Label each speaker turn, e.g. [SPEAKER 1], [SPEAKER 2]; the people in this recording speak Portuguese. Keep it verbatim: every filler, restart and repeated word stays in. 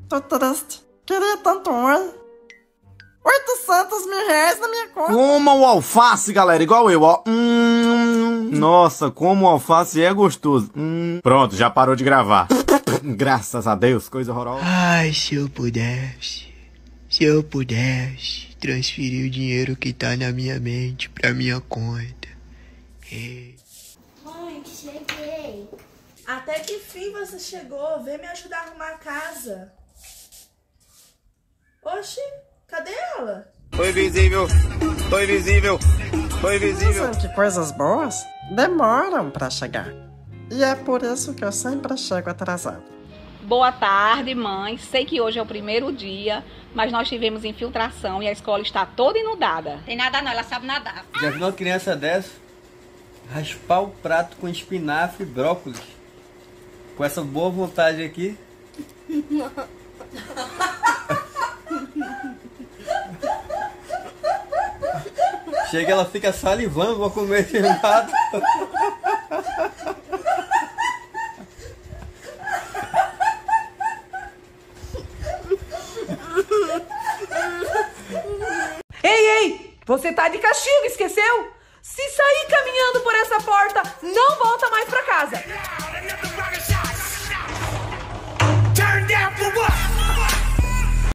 [SPEAKER 1] Tô triste. Queria tanto um oi. oitocentos mil reais na minha conta.
[SPEAKER 2] Coma o alface, galera, igual eu, ó. Hum, nossa, como o alface é gostoso. Hum. Pronto, já parou de gravar. Graças a Deus, coisa horrorosa.
[SPEAKER 3] Ai, se eu pudesse, se eu pudesse transferir o dinheiro que tá na minha mente pra minha conta. Ei.
[SPEAKER 4] Mãe, cheguei.
[SPEAKER 5] Até que fim você chegou? Vem me ajudar a arrumar a casa. Oxi, cadê ela?
[SPEAKER 6] Tô invisível, tô invisível, tô invisível.
[SPEAKER 1] Dizem que coisas boas demoram pra chegar. E é por isso que eu sempre chego atrasado.
[SPEAKER 7] Boa tarde, mãe. Sei que hoje é o primeiro dia, mas nós tivemos infiltração e a escola está toda inundada.
[SPEAKER 4] Tem nada não, ela sabe nadar.
[SPEAKER 8] Já viu uma criança dessa? Raspar o prato com espinafre e brócolis. Com essa boa vontade aqui. Chega, ela fica salivando, vou comer esse prato.
[SPEAKER 5] Ei, ei! Você tá de castigo, esqueceu? Se sair caminhando